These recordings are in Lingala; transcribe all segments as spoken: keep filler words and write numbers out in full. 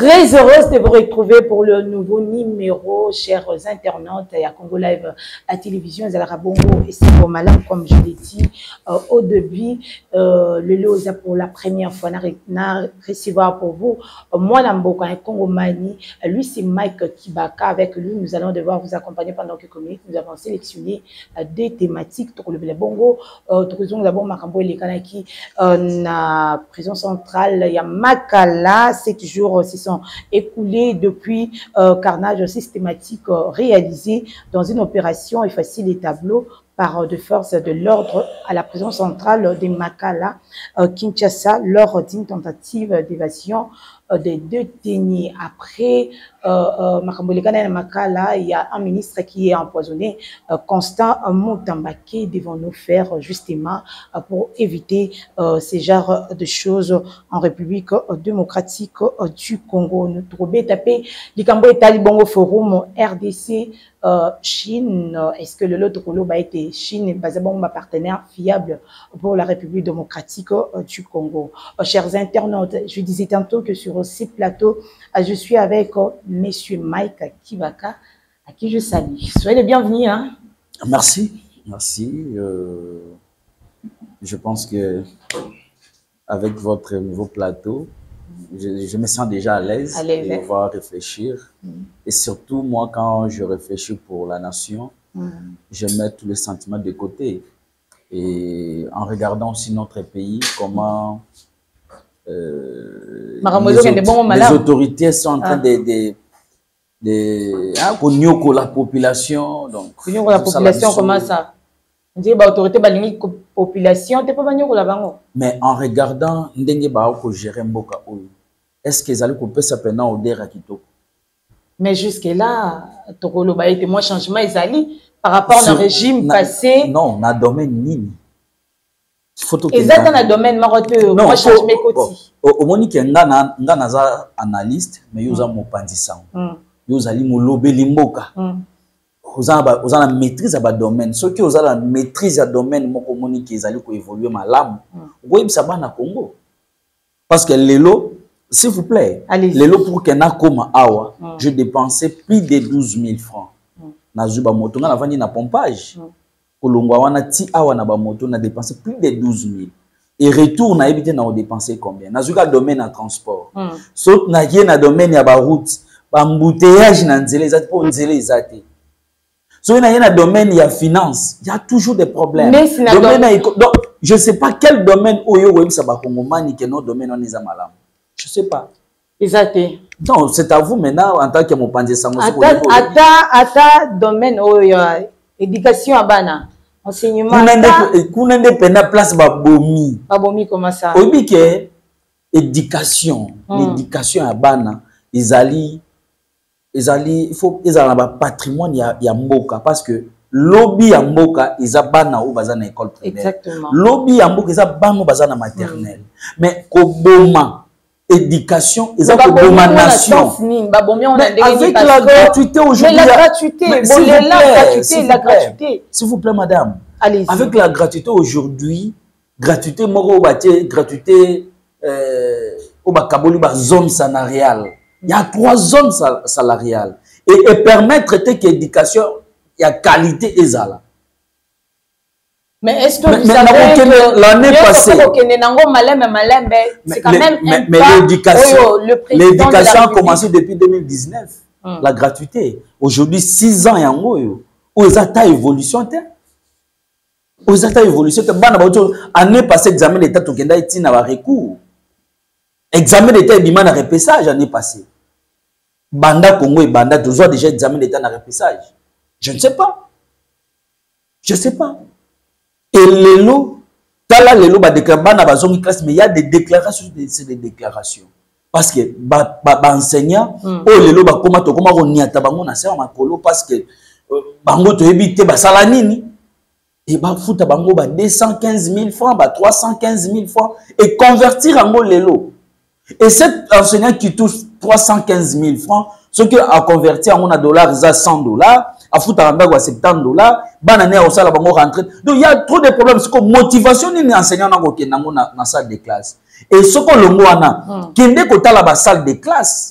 Très heureuse de vous retrouver pour le nouveau numéro, chers internautes, à Congo Live à télévision, à Bongo et c'est pour Malam, comme je l'ai dit euh, au début, euh, le Loza pour la première fois, n'a recevoir pour vous, euh, moi Namboka, un Congo Mani, lui c'est Mike Kibaka, avec lui nous allons devoir vous accompagner pendant quelques minutes, nous avons sélectionné euh, des thématiques, pour le Bongo, euh, nous avons Makambo et les Kanaki, na prison centrale, il y a Makala, c'est toujours, c'est sont écoulés depuis euh, carnage systématique euh, réalisé dans une opération effacer les tableaux par euh, de forces de l'ordre à la prison centrale de Makala, euh, Kinshasa, lors d'une tentative d'évasion euh, des deux détenus. Après euh, euh, Makala, il y a un ministre qui est empoisonné, euh, Constant Moutambake, devant nous faire justement euh, pour éviter euh, ces genres de choses en République euh, démocratique euh, du Congo. Nous trouvons tapé l'Ikambo et Talibongo Forum R D C euh, Chine. Est-ce que le lot de a été Chine, basabon ma partenaire fiable pour la République démocratique euh, du Congo. Euh, chers internautes, je disais tantôt que sur ces plateaux, euh, je suis avec euh, Monsieur Mike Kibaka, à qui je salue. Soyez les bienvenus. Hein? Merci, merci. Euh, je pense que avec votre nouveau plateau, je, je me sens déjà à l'aise de pouvoir réfléchir. Mm. Et surtout, moi, quand je réfléchis pour la nation, mm. je mets tous les sentiments de côté. Et en regardant aussi notre pays, comment euh, les, auto les autorités sont en train ah. de... de de hein, pour la population donc pour la population comment ça on dit bah autorité bah la population t'es pas venu pour la bango mais en regardant ndenge ba ko gérer mboka oyo est-ce que zali ko pesa pena odera kitoko mais jusque là tokolo ba été moins changement ezali par rapport au régime na, passé non na domaine nini photo exactement na domaine maroto moi changement côté au monique ngana ngana za analyste mais yoza mopandisa vous allez me lober limboka. Vous avez la maîtrise à domaine. Ceux qui ont la maîtrise à domaine, mon communiqué, ils allaient évoluer ma lame. Vous voyez ça va na Congo. Parce que les lots, s'il vous plaît, les lots pour qu'un comme awa, je dépensais plus de douze mille francs. Na zuba moto na vandi na pompage. Kolongwa wana ti awa na ba moto na dépensé plus de douze mille. Et retour na évité na dépenser combien? Na zuka domaine en transport. Sauf na qui na domaine ya ba route. Embouteillage dans nzela ezati pour nzela ezati. So il y a un domaine il y a finance, il y a toujours des problèmes. Mais si domaine donc je sais pas quel domaine où yo wem ça ba kongomani que notre domaine on est malam. Je sais pas. Ezati. Non, c'est à vous maintenant en tant que mon pandé sango. Ata ata ata domaine où il y a éducation à bana, enseignement. Kunende kunende pena place ba bomi. Ba bomi comment ça? Obi que éducation, l'éducation à bana, ils allaient ils allaient il faut ils allaient un patrimoine ya ya mboka parce que lobby ya mboka ils a bana ou bazana école primaire. Exactement. Lobby ya mboka ils a bana bazana maternelle. Mm. Mais koboma éducation ils a koboma nation. Avec la gratuité aujourd'hui. La gratuité, bon la gratuité, la gratuité. S'il vous plaît madame. Allez-y. Avec la gratuité aujourd'hui, gratuité moro batie gratuité euh au bakaboli ba zone salariale. Il y a trois zones salariales. Et, et permettre que l'éducation, il y a qualité et ça. Mais est-ce que vous savez que l'année passée, c'est quand même mais, mais l'éducation a commencé depuis deux mille dix-neuf. Hum. La gratuité. Aujourd'hui, six ans, il y a un où ils ont ta évolution. Ils ont ta évolution. L'année passée, l'examen d'État, il y a un recours. Examen d'État, il y a un repêchage l'année passée. Banda Congo et Banda, tu as déjà examen d'État dans le repêchage. Je ne sais pas. Je ne sais pas. Et les lots, là, les lots, mais il y a des déclarations, c'est des déclarations. Parce que, bah, bah, enseignant, oh, les lots, bah, comment tu, comment on y a tabango, na sera ma colo, parce que, bango, tu évites, bah, salanini. Et bah, fouta bango, bah, deux cent quinze mille francs, bah, trois cent quinze mille francs, et convertir en gros les lots. Et cet enseignant qui touche trois cent quinze mille francs, ce qui a converti en dollars, il a cent dollars, à foutre à soixante-dix dollars, banane au salaire bango rentré. Donc il y a trop de problèmes. C'est comme motivation ni enseignant dans la salle de classe. Et ce qu'on le voit là, qui n'est qu'au la salle de classe,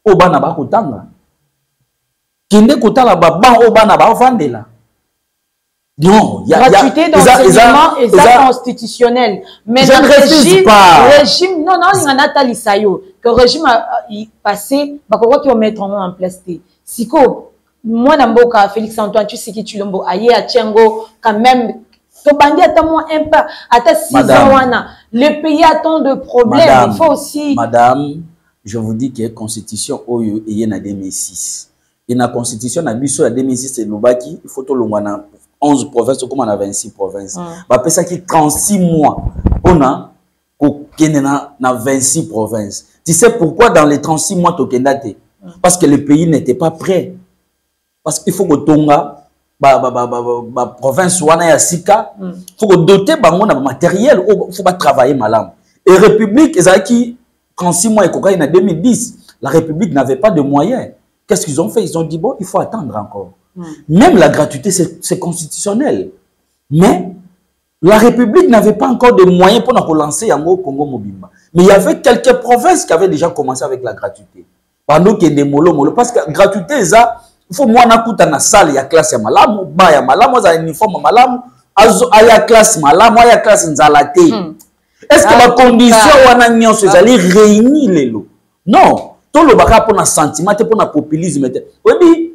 o bana ba kotanga kende kotala ba ban o bana ba ofandela. Non, il y a gratuité d'enseignement et ça constitutionnel. Mais je ne refuse pas. Régime, non, non, il y en a talisayo. Que le régime a passé, bah quoi qu'ils mettront en place. Siko, moi n'amboka Félix Antoine, tu sais qui tu l'ombo, aïe à Tchengo, quand même. To bandi attend moins un pas, à six ans, le pays a tant de problèmes. Madame, il faut aussi. Madame, je vous dis qu'il y a une constitution au y a en deux mille six. Il y a une constitution en deux mille six, c'est Lubaki, il faut tout le monde. onze provinces, comme on a vingt-six provinces. Bah, après ça, qui trente-six mois, on a, na vingt-six provinces. Tu sais pourquoi dans les trente-six mois, tu as parce que le pays n'était pas prêt. Parce qu'il faut que Tonga, bah, bah, bah, bah, bah, province, Wana ya Sika, il faut que doter, bah, on a matériel, il faut pas travailler malade. Et République, ils ont qui trente-six mois, et en deux mille dix, la République n'avait pas de moyens. Qu'est-ce qu'ils ont fait? Ils ont dit, bon, il faut attendre encore. Mm. Même la gratuité, c'est constitutionnel. Mais la République n'avait pas encore de moyens pour nous relancer Yango Congo Mobimba. Mais il y avait quelques provinces qui avaient déjà commencé avec la gratuité. Pendant qu'il y a des mollo, mollo. Parce que la gratuité, ça, il faut moi n'akuta na salle, il y a classe ya malamu, ba ya malamu, il y a uniforme malamu, il y a classe malamu, il y a classe nzalate. Est-ce que la condition wana nyonso ezali réunir les lots? Non. Tout le baka pour un sentiment, pour un populisme. Oui,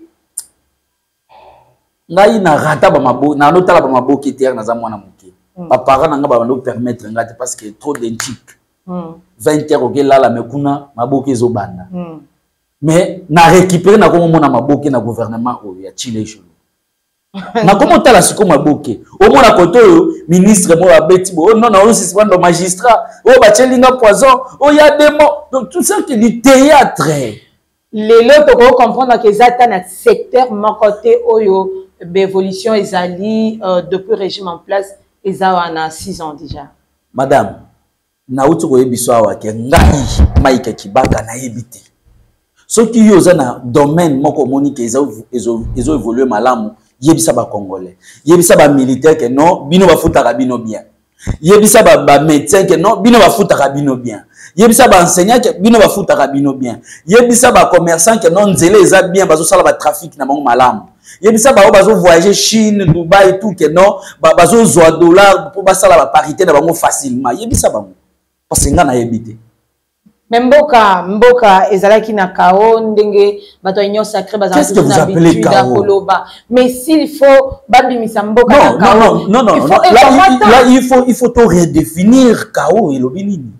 ngai na rata ba mabo na no tala ba mabo ki terre na za mwana muke ba parents nga ba no permettre ngati parce que trop d'intique vingt heures ok là la mekuna maboke zo banda mais na récupérer na komo mona maboke na gouvernement o ya Chile chulu na komo tala siko maboke o mona koto ministre mo abeti bo non non c'est pas le magistrat o ba chelinga poison o ya démon donc tout ça c'est du théâtre. Les lots pour comprendre que ça dans secteur mon côté oyo l'évolution est allée euh, depuis le régime en place et ça on a six ans déjà. Madame, na utu ko yebiso awa ke ngai maika kibaka na yebite. Ce qui yo za na domaine moko moni ke ezo ezo ezo évoluer malamu yebisa ba congolais. Yebisa ba militaire que non bino ba futaka bino bien. Yebisa ba ba médecin que non bino ba futaka bino bien. Yebisa ba enseignant que bino ba futaka bino bien. Yebisa ba commerçant que non nzele eza bien bazo sala ba trafic na bango malamu. Yebisa ba bazo voyager Chine, Dubaï et tout que non ba bazo zo dollar pour ba sala ba parité na bango facilement. Yebisa bango parce que nga na yebite. Mboka mboka ezalaki na kao ndenge bato union sacrée bazana. Qu'est-ce que vous appelez kao? Mais s'il faut babimisa mboka non, na kao. Non non non non. Là, il, là il faut il faut tout redéfinir kao et lobinini.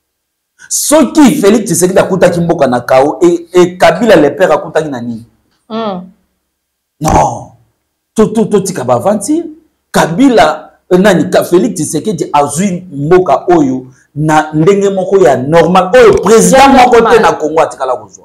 Ce qui Félix Tshisekedi akuta ki mboka na kao et et Kabila le père akuta ki nani? Mm. Non. Tout tout tout tika ba vanti. Kabila nani ka Félix Tshisekedi azui mboka oyo na ndenge moko ya normal oyo président moko te na Congo atikala kozwa.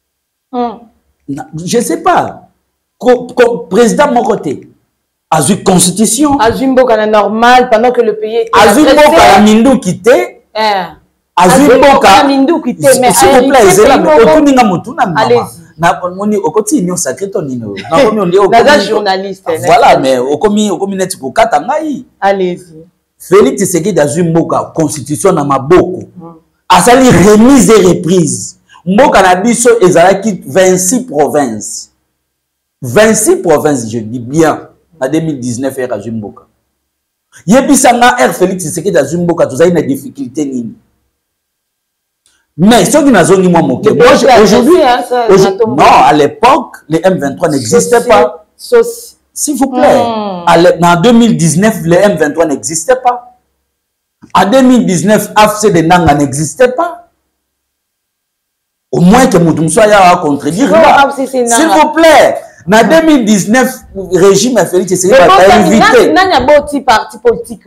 Mm. Je sais pas. Ko, ko, président moko te azui constitution. Azui mboka na normal pendant que le pays était azui mboka ya mindu kité. Eh. Azui mboka mindu kité mais s'il vous plaît zela mais otuninga mutuna mama. Na moni okoti union sacrée to nino. Na komi on dit okoti journaliste. Voilà mais okomi okomi net ko kata ngai. Allez-y. Félix Tshisekedi azui mboka constitution na maboko. Asali remise et reprise. Mboka na biso ezalaki vingt-six provinces. vingt-six provinces, je dis bien. En deux mille dix-neuf, er azui mboka. Yebisanga er Félix Tshisekedi azui mboka tozali na difficulté nini. Mais ce qui n'a pas moi moqué. Moi aujourd'hui, non, à l'époque, les M vingt-trois n'existaient pas. S'il vous plaît. Hmm. En deux mille dix-neuf, les M vingt-trois n'existaient pas. En deux mille dix-neuf, A F C de Nanga n'existait pas. Au moins que Moutoumso a contredire. S'il vous plaît. En deux mille dix-neuf, le régime a fait que c'est pas invité. Il y a un parti politique.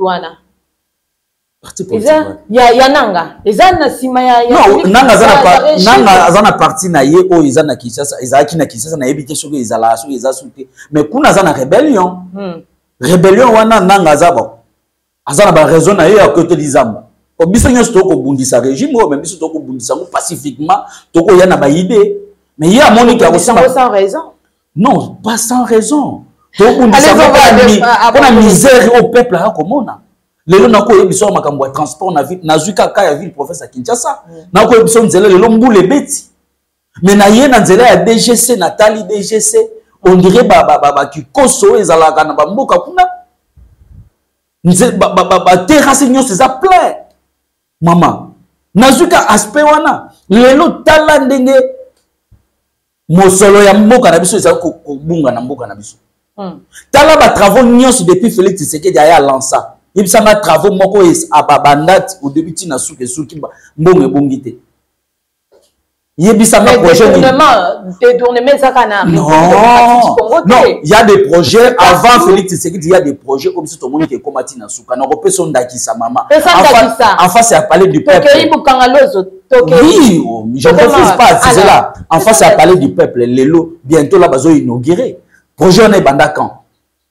Il y a Nanga. Il y a non, Nanga a parti na ye o izana Kinshasa, izaki na Kinshasa na ebité sur les alations, les assoupés. Mais kuna zana rébellion. Rébellion wana Nanga zabo. Azana ba raison na ye à côté d'Izamba. Au biso nyo stoko bundisa régime o même biso stoko bundisa pacifiquement, toko yana ba idée. Mais il y a Monique a sans raison. Non, pas sans raison. Toko bundisa pour la misère au peuple à komona. Lelo nako yebiso makambo ya transport na ville na zuka ka ya ville province à Kinshasa nako yebiso nzela lelo mbule beti Mais na ye na nzela ya D G C Nathalie D G C on dirait ba ba ba ki koso ezalaka na ba mboka kuna nze ba ba ba terrasse nyonso za plein mama nazuka aspect wana lelo tala ndenge mosolo ya mboka na biso eza ko bunga na mboka na biso tala ba travaux nyonso depuis Félix Tshisekedi aya lança yebisanga travaux moko es ababandati au début tina suke suki mbongo ebongite yebisanga projet détournement ça kana non non il y a des projets avant Félix Tshisekedi il y a des projets comme si tout le monde qui komati na suka na repé son ndakisa mama en face à parler du peuple oui je ne refuse pas c'est là en face à parler du peuple lelo bientôt là bazo inaugurer projet on est bandakan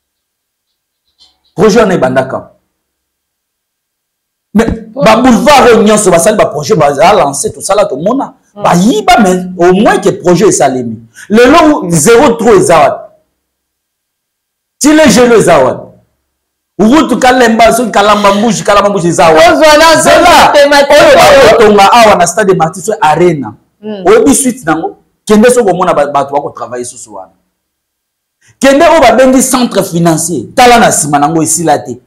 projet on est bandakan mais ba boulevard nyonso ba sali ba projet ba lancer tout ça là tout mona ba yiba mais au moins que projet ça l'emi le long zéro trop ezawad ti les jeux ezawad urutu kalemba so kalamba mbuji kalamba mbuji ezawad zela tonga awa na stade Martyrs Arena obi suite nango kende so komona bato ba ko travailler susu wana kende o ba bengi centre financier tala na sima nango esila te.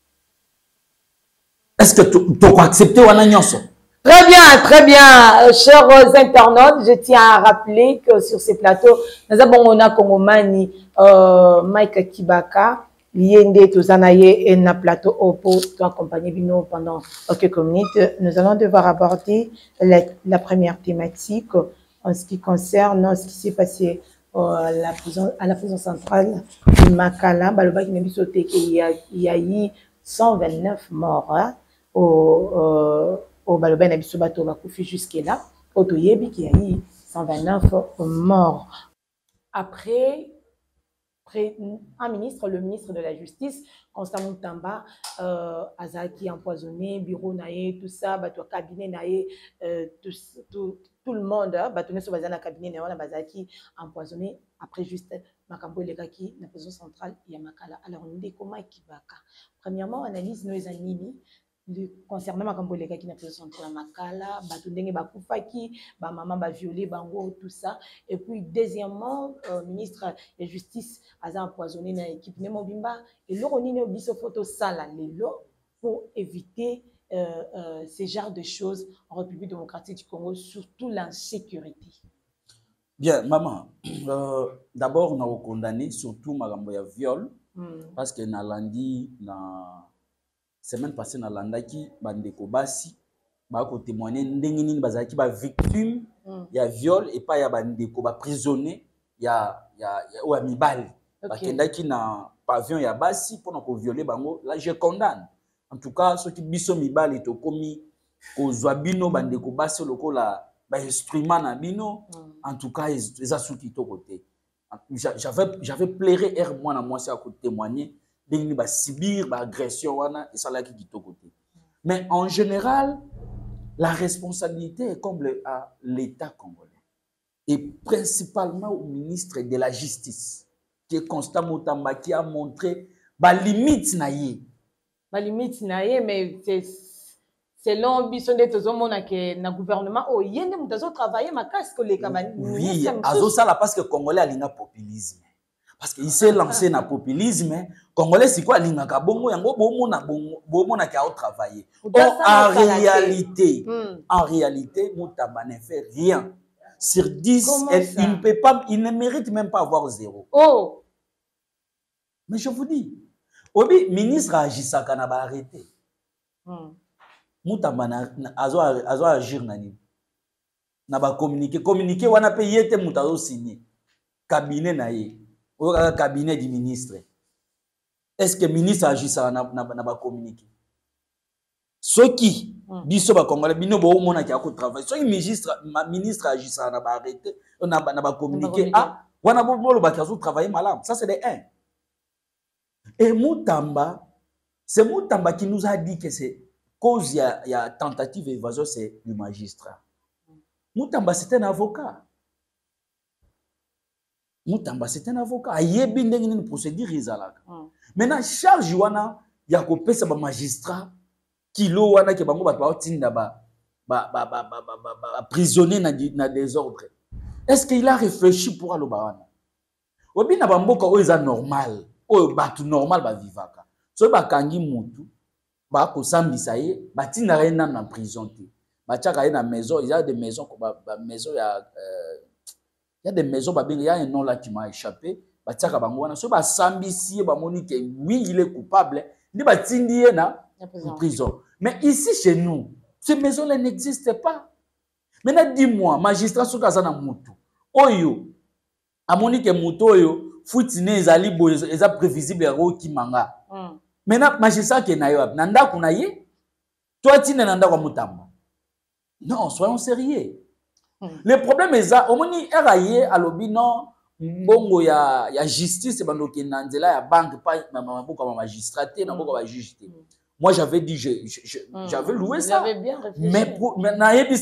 Est-ce que tu as accepté ou non? Très bien, très bien, chers internautes. Je tiens à rappeler que sur ces plateaux, nous avons un Kongomani, euh, Mike Kibaka, Yende Tozanaye et na plateau pour t'accompagner pendant quelques minutes. Nous allons devoir aborder la, la première thématique en ce qui concerne ce qui s'est passé à la prison, à la prison centrale de Makala. Il y a eu cent vingt-neuf morts. Hein? Au euh, au Baloba Nabiso Bato Bakoufi jusque-là, au Toyebi qui a eu cent vingt-neuf morts. Après, un ministre, le ministre de la Justice, Constant Moutamba, euh, Azaki empoisonné, bureau naé, tout ça, Bato cabinet naé, euh, tout, tout, tout le monde, Bato Neso Bazana cabinet naé, Bazaki empoisonné, après juste Makambo Legaki, la prison centrale, Yamakala. Alors, on dit comment Kibaka. Premièrement, analyse nos animi. Concernant ma camboléga qui n'a pas son la makala, batundenge bakufaki, ba maman ba violé, bango tout ça. Et puis deuxièmement, euh, ministre de justice a empoisonné na équipe Nemobimba et l'oroni ne biso photo sala lelo pour éviter euh, euh, ce genre de choses en République démocratique du Congo, surtout l'insécurité. Bien, maman, euh, d'abord on a condamné surtout ma gamboya viol mm. parce que na landi na semaine passée na landaki bandeko basi ba ko témoigner ndenge nini bazaki ba victime mm. ya viol et pas ya bandeko ba prisonnier ya ya ya ou amibali ba kendaki na pavillon ya basi pour ko violer bango là je condamne en tout cas ceux qui biso mibali to komi ko zwabino bandeko basi lokola ba instrument na bino mm. en tout cas les asuki to côté j'avais j'avais pleuré er moi na moi c'est à côté témoigner de ba subir ba agression wana et ça là qui dit au côté. Mais en général la responsabilité est comme à l'État congolais et principalement au ministre de la Justice qui est Constant Moutamba qui a montré ba limite na ye ba limite na ye mais c'est selon biso de tozomona que na gouvernement o yende mutazo travailler ma casque les camarades oui azo ça là parce que congolais alinga populisme. Parce qu'il s'est lancé dans le populisme, Congolais, c'est quoi l'ingaka bongo yango bomo na bomo na kia travailler. Or en réalité, mm. en réalité, Moutamba ne fait rien. Sur dix, elle, il ne peut pas, il ne mérite même pas avoir zéro. Oh. Mais je vous dis, Obi ministre Agisaka n'a pas arrêté. Moutamba na azo azo agir nani. Na ba communiquer, communiquer wana pe yete mutazo signer. Cabinet na ye. Au cabinet du ministre. Est-ce que le ministre agit ça n'a pas communiqué? Ceux qui disent que les Congolais ne peuvent pas travailler. Ceux qui ministre ministre agit ça n'a pas arrêté, n'a pas communiqué. Ah, on a besoin de travailler mal. Ça c'est des un. Et Moutamba, c'est Moutamba qui nous a dit que c'est cause il y a, il y a tentative d'évasion, c'est le magistrat. Moutamba c'est un avocat. Moutamba c'est un avocat. Il y a une procédure. Maintenant, charge wana ya ko pesa ba magistrat kilo wana ke bango ba tinda ba ba ba ba ba prisonnier na na désordre. Est-ce qu'il a réfléchi pour aller au Bawana? Obi na bamboka oyo eza normal, oyo batu normal ba vivaka. So ba kangi mutu, ba ko sambisa ye, ba tinda ye na na prison te. Ba tchaka ye na maison, il y a des maisons ba, ba maison ya euh, il y a des maisons ba il y a un nom là qui m'a échappé, ba tchaka bango wana so ba sambisi ba moni que oui, il est coupable, ni ba tindi ye na prison. Mais ici chez nous, ces maisons là n'existent pas. Maintenant dis-moi, magistrat soka za na mutu. Oyo amoni ke mutu oyo futine ezali bo eza prévisible ro ki manga. Mm. Maintenant magistrat ke na yo na ndako na ye. Toi tine na ndako mutamba. Non, soyons sérieux. Mm. Le problème est ça, omoni eraye alobi non mbongo ya ya justice bando ke na nzela ya banque pas maboko ma magistrat te na boko ba juge te. Moi, j'avais dit, je, je, je, mm. j'avais loué ça. Bien mais pour, mais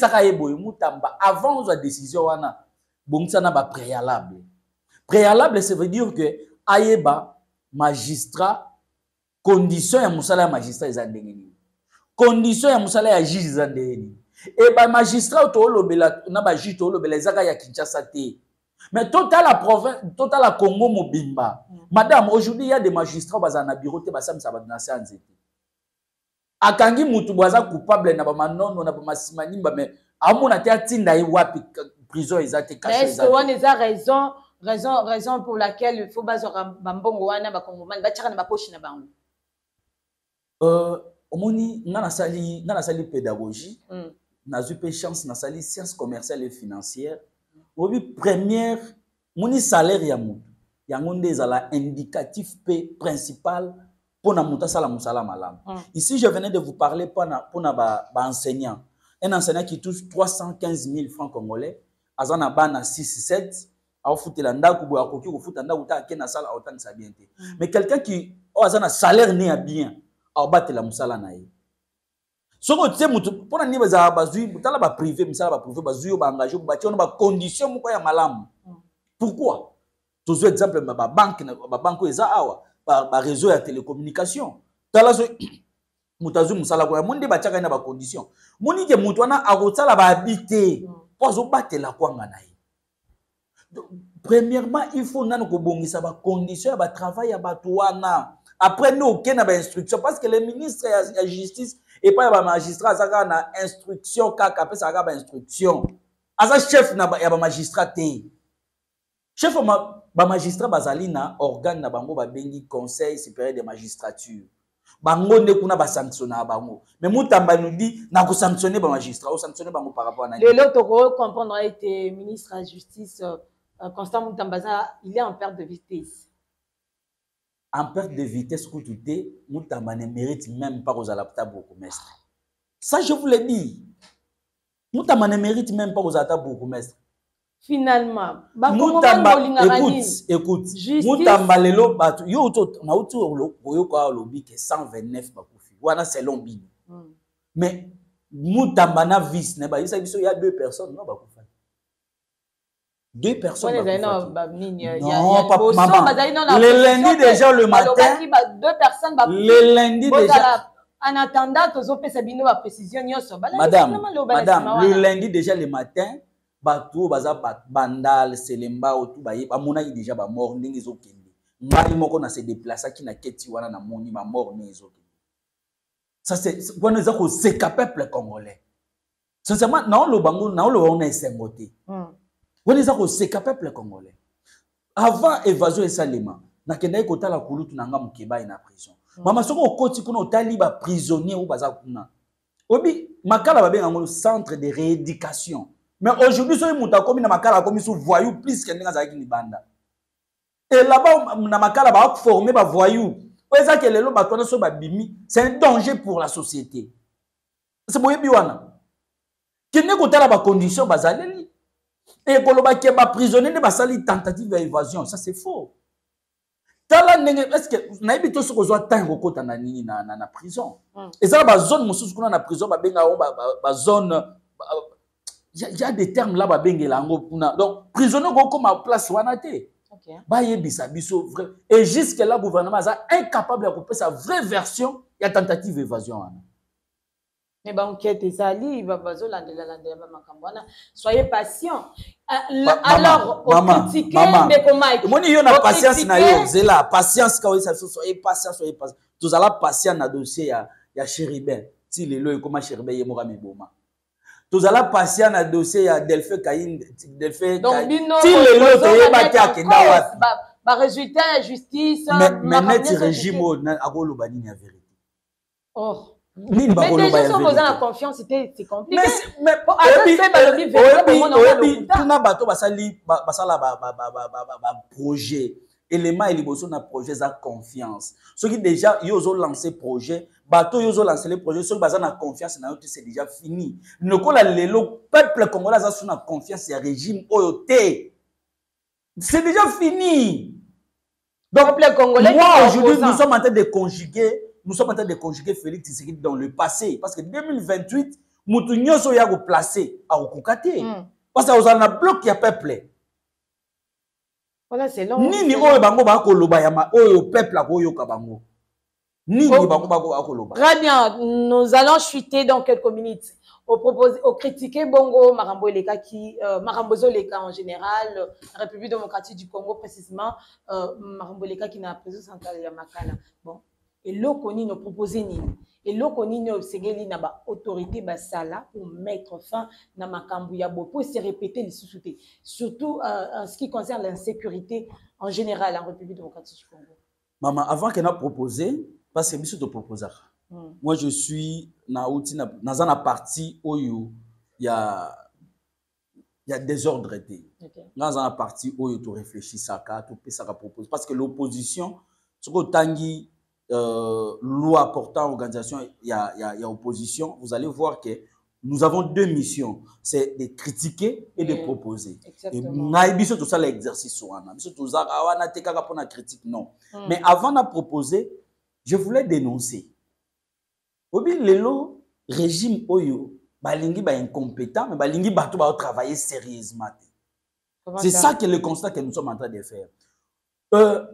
avant la décision, bon, ça n'a pas préalable. Préalable, ça veut dire que Aïeba, magistrat, condition ya musala magistrat ils ont condition ya musala ya juge ils ont et bah magistrat to lobela na ba juge to lobela zaka ya Kinshasa te. Mais total la province, total la Congo mobimba. Mm. Madame, aujourd'hui il y a des magistrats bazana bureau te basam ça va dans cette akangi mutu boza coupable na ba manono na ba masimanimba mais amona te atinda yi wapi prison ezate caché ezate. Mais est-ce que raison raison raison pour laquelle il faut bazora bambongo wana ba kongomani ba tchaka na ba poche na bango. Euh omoni ngana sali ngana sali pédagogie. Mm. Na eu peu chance na sali sciences commerciales et financières. Obi première moni salaire ya mutu. Yango nde ezala indicatif p principal. Pour ici, je venais de vous parler pour un enseignant. Un enseignant qui touche trois cent quinze mille francs congolais. Azan a ban six sept. Mais quelqu'un qui a un salaire né à bien, a battu la moussala naïe. Ce que tu sais, pour un niveau de privé, engagé, condition pourquoi? Tous exemple, ma banque, ma banque est à par réseau de télécommunication. Tala so mutazu musala ko monde ba tchaka na ba condition. Moni ke mutwana akotala ba habiter. Pozo batela kwanga na ye. Premièrement, il faut nanu ko bongisa ba condition ba travail ya batwana. Après nous aucun na ba instruction parce que le ministre de la justice et pas ba magistrat saka na instruction kaka pe saka ba instruction. Asa chef na ba ya ba magistrat te. Chef ma ba magistrat bazali na organe na bango ba bengi conseil supérieur de magistrature. Bango ne kuna ba sanctionner bango. Mais Mutamba nous dit na ko sanctionner ba magistrat, ou sanctionner bango par rapport à na. Le lot to comprendre a été ministre de la justice euh, Constant Mutamba, il est en perte de vitesse. En perte de vitesse que tout est, Mutamba ne mérite même pas aux alapta beaucoup mestre. Ça je vous l'ai dit. Mutamba ne mérite même pas aux alapta beaucoup mestre. Finalement, Mutamba, écoute, écoute, Mutamba lelo batu, yo to na utu oyo kwa lobi ke cent vingt-neuf bakufi. Wana selon Bible. Mm. Mais Mutamba na vice ne ba il y a deux personnes non bakufa. Deux personnes. Ouais, non, bah, non, il y a, non, pas maman. Le lundi déjà le matin. Deux personnes. Le lundi déjà. En attendant, tu as fait une précision. Madame, madame, le lundi déjà le matin. Bato baza bandal selemba otu baye ba mona déjà ba mort ndenge ezokende ngai moko na se déplacer ki na keti wana na moni ma mort ne ezokende ça c'est quand nous avons ce peuple congolais sincèrement na lo bango na lo on est sengoté on est avons ce peuple congolais avant évasion et salema na kenda ko tala kulutu na nga mukeba ina prison mama soko okoti kuna otali ba prisonnier ou baza kuna obi makala ba benga ngo centre de rééducation. Mais aujourd'hui, si vous avez commis makala comme sous voyou plus que n'importe qui banda. Et là-bas, na makala ba former ba voyou. Vous savez que les lois batona so ba bimi, c'est un danger pour la société. C'est boye biwana. Qui ne kota la ba condition bazaleli. Et ko loba ke ba prisonnier ne ba sali tentative d'évasion, ça c'est faux. Tala nenge est-ce que na ibito so ko zo tango kota na nini na na prison. Et ça ba zone mususu kuna na prison ba benga ba ba zone. Il y a des termes là, donc prisonnier comme à place wanate. Et jusque là, le gouvernement est incapable de couper sa vraie version. Il y a tentative d'évasion. Mais bah enquête ezali va bazo landela landela makambwana. Soyez patient. Alors au critiquer mais comment moi yo na patience na yo zela patience ka ça soyez patient soyez patient. Tous ala patient na dossier ya ya Chéribin. Si lelo comment Chéribin ye moka meboma. Tous ala patient na dossier ya Delphin Kayin Delphin Kayin. Si lelo to ye ba ta kenda wapi. Ba résultat ya justice mais net régime na akolo banini ya vérité. Oh. Mais déjà, si on a la confiance, c'est compliqué. Mais pour projet, élément et l'émotion d'un projet, ça confiance. Ceux qui déjà ils ont lancé projet, bateau ils ont lancé les projets, ceux qui ont confiance, c'est déjà fini. Le peuple congolais a son confiance, c'est régime O T. C'est déjà fini. Donc, moi aujourd'hui, nous sommes en train de conjuguer. Nous sommes en train de conjuguer Félix Tshisekedi dans le passé. Parce que deux mille vingt-huit, nous sommes placés à Okukate. Parce que nous avons un bloc qui a peuple. Voilà, c'est long. Ni ni oyo bango ba koloba yama oyo peuple a koyo kabango. Ni ni bango ba koloba. Très bien, nous allons chuter dans quelques minutes. Au proposer, au critiquer Bongo Marambo Eleka qui euh, Marambo Zoleka en général, la République démocratique du Congo précisément, euh, Marambo Eleka qui n'a pas centrale ya Makala. Bon. Et l'Okoni nous proposé ni et l'Okoni nous segeli na ba autorité ba sala pour mettre fin na makambu ya bo pour se répéter les sous-soutés surtout euh, en ce qui concerne l'insécurité en général en République démocratique du Congo. Maman, avant qu'elle a proposé parce que monsieur te proposa. Mm. Moi je suis na outi na dans la partie où il y a il y a désordre été. Okay. Dans la partie où tu réfléchis ça ka tu peux ça propose parce que l'opposition ce que tangi Euh, loi portant organisation, il y a, y, a, y a opposition, vous allez voir que nous avons deux missions, c'est de critiquer et de mmh. proposer. Exactement. Et tout ça l'exercice tout ça critique non. Mmh. Mais avant de proposer, je voulais dénoncer. Obi lelo régime oyo balingi ba incompétent mais balingi ba to ba travailler sérieusement. C'est ça que le constat que nous sommes en train de faire. Euh,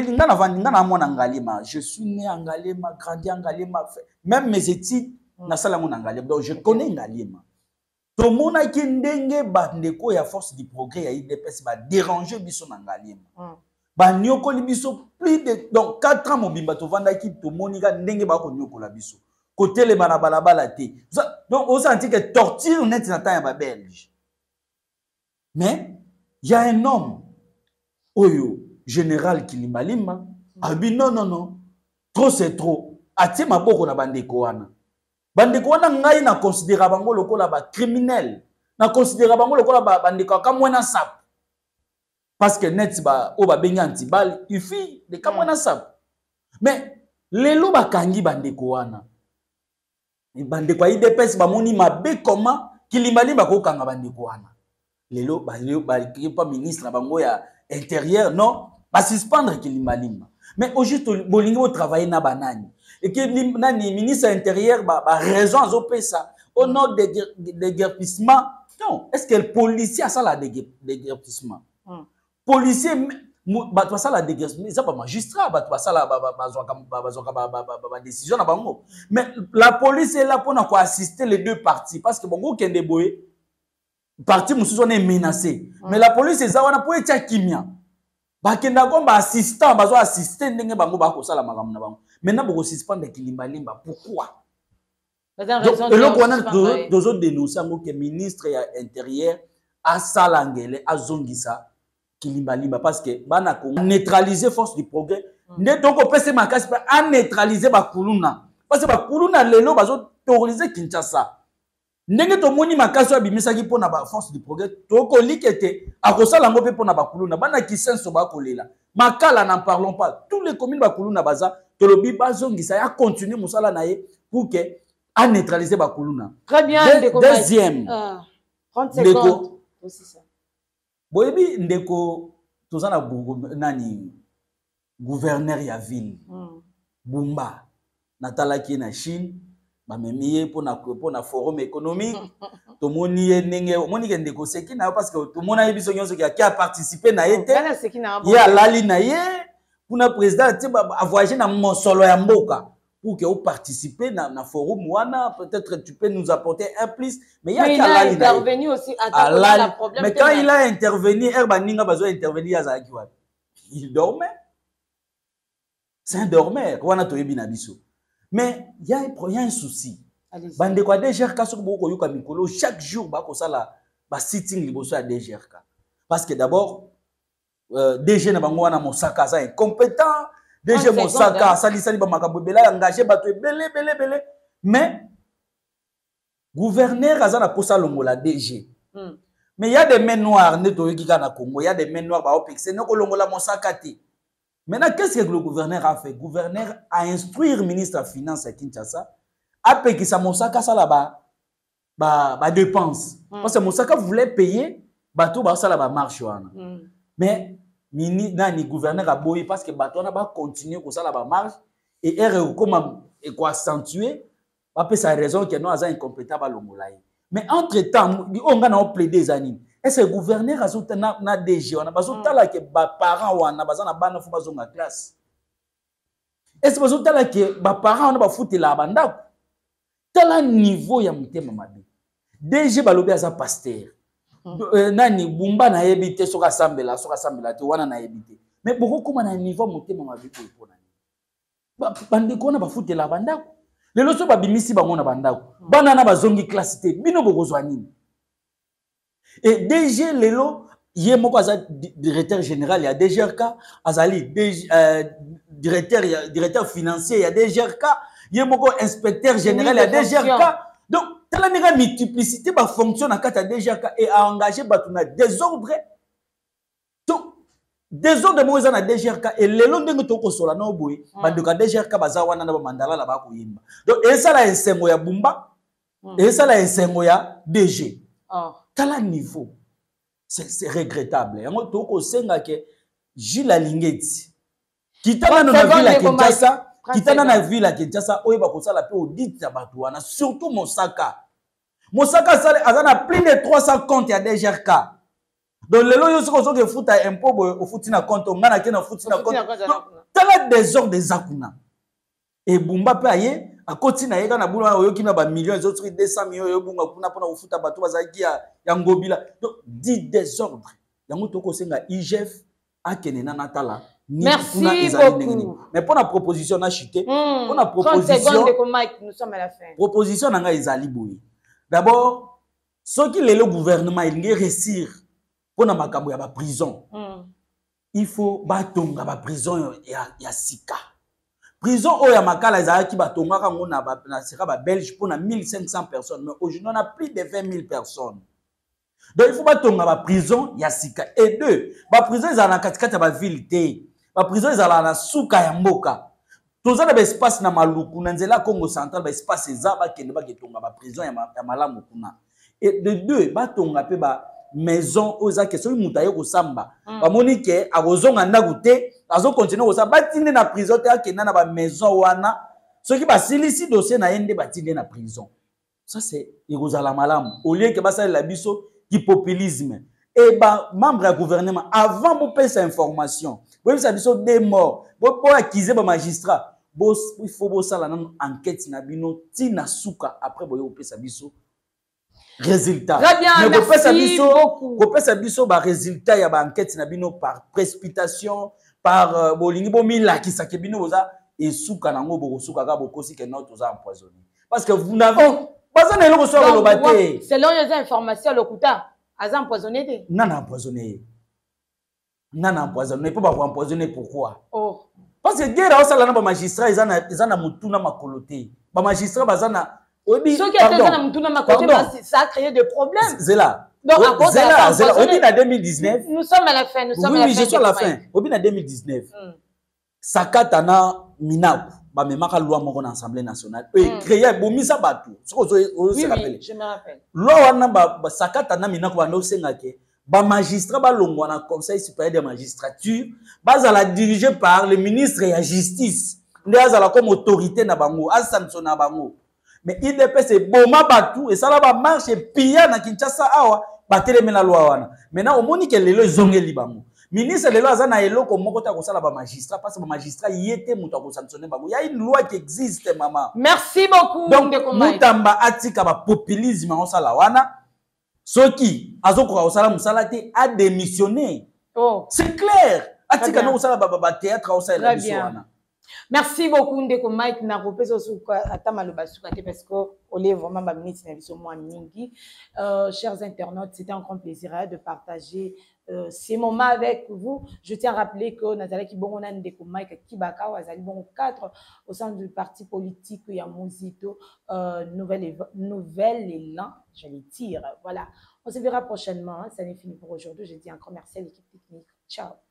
je suis né en Ngalema, grandi en Ngalema, même mes études, mm. donc je connais Ngalema. Tout le monde qui ndenge bandeko ya force du progrès ya I D P S va déranger biso na Ngalema. Ba nyoko li biso plus de donc quatre ans mobimba to vanda ki to monika ndenge ba ko nyoko la biso. Côté le balabalabala te. Donc on senti que torture net na temps ya ba belge. Mais il y a un homme oyo général Kilimbalima mm. a dit non non non trop c'est trop atie maboko na bandeko wana bandeko wana ngai na considérer bango lokola ba criminel na considérer bango lokola ba bandeko ka mwana sap parce que net ba o ba benga antibal il fit de ka mwana sap mais lelo ba kangi bandeko wana e bandeko I D P S ba moni mabe comment Kilimbalima ko kanga bandeko wana lelo ba lelo ba pas ministre na bango ya intérieur non pas suspendre Kilimbalima mais aujourd'hui bolingo au travailler na banani et que nani ministre intérieur ba, ba raison à ça au nom de de guerpissement non est-ce que le policier a ça la de guerpissement mm. policier ba toi ça la de guerpissement ça pas magistrat ba toi ça la ba ba ba ba décision na bango mais la police est là pour na quoi assister les deux parties parce que bongo kende boye parti mususu on est menacé mm. mais la police est ça wana pour etia kimia bakenda komba assistant bazo assister ndenge bango ba ko sala makambo na bango maintenant boko suspendre Kilimbalimba pourquoi donc le qu'on a deux autres dénoncer ngo que ministre ya intérieur a salangele a zongisa Kilimbalimba parce que bana ko neutraliser force du progrès ne donc on peut se makasi a neutraliser ba kuluna parce que ba kuluna lelo bazo terroriser Kinshasa. Ndenge to moni makasi abimisa ki pona ba force du progrès to ko likete akosala ngo pe pona ba kuluna bana kisenso ba kolela makala n'en parlons pas tous les communes ba kuluna baza to lobi bazongisa ya continuer musala na ye pour que a neutraliser ba kuluna. Très bien. De, deuxième euh, trente secondes aussi ça boyebi ndeko tozana nani gouverneur ya ville mm. Bumba natalaki na Chine ba memiye pona pona forum économique to moni nenge moni ke ndeko seki na parce que to mona yebiso nyonso ki a participer na yete ya lali na ye puna président ti a voyager na mosolo ya mboka pour que vous participez dans le forum wana, peut-être tu peux nous apporter un plus. Mais il y a, il a intervenu aussi à la problème. Mais quand il a intervenu, Erbaninga a besoin d'intervenir à il dormait. C'est un dormeur. Mais il y a un souci. Bande quoi D G R K chaque jour ba ko sala ba sitting liboso à D G R K. Parce que d'abord euh, D G na bango wana Mosaka ça incompétent. D G Mosaka sali sali ba makabobela engagé bato belé belé belé. Mais gouverneur azana posa longola D G. Mm. Mais il y a des mains noires neto qui na Congo, il y a des mains noires ba opexé noko longola Mosaka té. Maintenant qu'est-ce que le gouverneur a fait? Le gouverneur a instruit le ministre des Finances à Kinshasa après que ça Mosaka ça là-bas ba ba dépense. Mm. Parce que Mosaka voulait payer bateau ba ça là-bas marche wana. Mm. Mais mini nani gouverneur a boyé parce que bateau na ba continuer ko ça là-bas marche et er comme et quoi accentuer après sa raison que non aza incompétent ba longolaye. Mais entre-temps on a plaidé des années. Est-ce que le gouverneur a sauté na na D G on a besoin tala que ba parents wana bazana bana fu bazonga classe. Est-ce que besoin tala que ba parents on ba foutre la banda tala niveau ya mutema mabe. D G balobi aza pasteur. Euh, nani bumba na yebite soka sambela soka sambela te wana na yebite. Mais beaucoup comme na niveau mutema mabe ko ipona. Ba bande ko na ba foutre la banda. Le loso ba bimisi bango na banda. Bana na bazongi classe te bino bokozwa nini. Et D G lelo yé moko aza directeur général ya D G R K azali euh, directeur directeur financier ya D G R K yé moko inspecteur général ya D G R K. Donc tala nega multiplicité ba fonction na kata D G R K et a engagé batuna désordre. Donc désordre mo za na D G R K et lelo ndenge to ko sola no boy bandoka D G R K baza wana na ba mandala la ba ko yimba. Donc et ça la esengo ya Bumba et ça la esengo ya D G. Oh. Tala niveau, c'est regrettable. Et on toko senga que Gilles Alingeti, qui t'a dans la ville à Kinshasa, qui t'a dans la ville à Kinshasa, oye ba kosa la pe audit ya batouana, surtout Mosaka. Mosaka ça a plus de trois cents comptes à D G R K. Donc les loyaux sont ceux qui foutent un peu au foutina compte, on a qui na foutina compte. Tala désordre des akuna. Et Bumba pe aye a côté na yeka na bula oyo kina ba millions autres deux cents millions yo bunga kuna pona ufuta bato bazaki ya ya ngobila. Donc dit désordre yango toko senga I G F akene na natala ni kuna ezali. Mais pour la proposition na chuté mm. pour la proposition nous sommes à la fin proposition na nga ezali boye. D'abord ceux qui le gouvernement il ngi réussir pour na makambo ya ba prison mm. il faut batonga ba prison ya ya sika. Prison oya makala ezaki batonga kango na ba na sera ba belge pour na mille cinq cents personnes mais aujourd'hui on a plus de vingt mille personnes. Donc il faut batonga ba prison ya sika et deux ba prison za na katikata ba ville te ba prison za na suka ya mboka toza na ba espace na maluku na nzela Congo central ba espace za ba kende ba ketonga ba prison ya, ma, ya malamu kuna et de deux batonga pe ba maison oza ke so mutaye ko samba mm. ba monike akozonga ndaku te azo continuer ko sa batinde na prison te akena na ba maison wana ceux qui ba silisi dossier na yende batinde na prison ça c'est ekozala malamu au lieu que basala la biso qui populisme et ba membre du gouvernement avant bo pesa information bo bisa biso des morts bo po accuser ba magistrat bo il faut bo sala na enquête na bino ti na suka après bo yo pesa biso résultat. Très bien, mais merci beaucoup. Vous pouvez biso ba résultat ya ba enquête na bino par précipitation, par bolingi bo mila ki sake bino oza et souka nango bo souka ka bo kosi ke notre oza empoisonné. Parce que vous n'avez pas un élo so lo baté. Selon les informations le kuta, aza empoisonné té. Non empoisonné. Non empoisonné, pas ba empoisonné pourquoi? Oh. Parce que guerre ça là na ba magistrat ils ana ils ana mutuna makoloté. Ba magistrat bazana oui, ceux qui étaient dans ma côté, ça a créé des problèmes. C'est là. Donc, à cause de la fin, au bin à deux mille dix-neuf. Nous sommes à la fin, nous sommes oui, à la oui, fin. Oui, je suis à la fin. Au bin à deux mille dix-neuf. Sakatana Minaku, ba me maka loi moko na Assemblée nationale. Et créé bomisa batu. Oui, oui, je me rappelle. Loi wana ba Sakatana Minaku ba no sengake. Ba magistrat ba longwa na Conseil supérieur de magistrature, ba za la dirigé par le ministre de la justice. Ndé za la comme autorité na bango, a sanctionné bango. Mais il D P S c'est boma batou et ça là va marcher pia na Kinshasa awa ba télémé la loi wana. Maintenant au moni que lelo zongeli bango. Ministre de l'Oise na eloko moko ta kosala ba magistrat parce que ba magistrat yete muto ko sanctionner bango. Il y a une loi qui existe maman. Merci beaucoup. Donc mutamba atika ba populisme en sala wana. Soki azoko ka osala musala te a démissionné. Oh, c'est clair. Atika no osala ba ba théâtre osala biso wana. Merci beaucoup Ndeko Mike na kopesa suka atama lo basuka te parce que on est vraiment ba minute na biso moi mingi. Euh, chers internautes, c'était un grand plaisir hein, de partager euh, ces moments avec vous. Je tiens à rappeler que Nathalie Kibongona Ndeko Mike Kibaka Wazali bon quatre au sein du parti politique Yamuzito euh, nouvelle nouvelle élan, j'allais dire. Voilà. On se verra prochainement, hein. Ça n'est fini pour aujourd'hui. Je dis un grand merci à l'équipe technique. Ciao.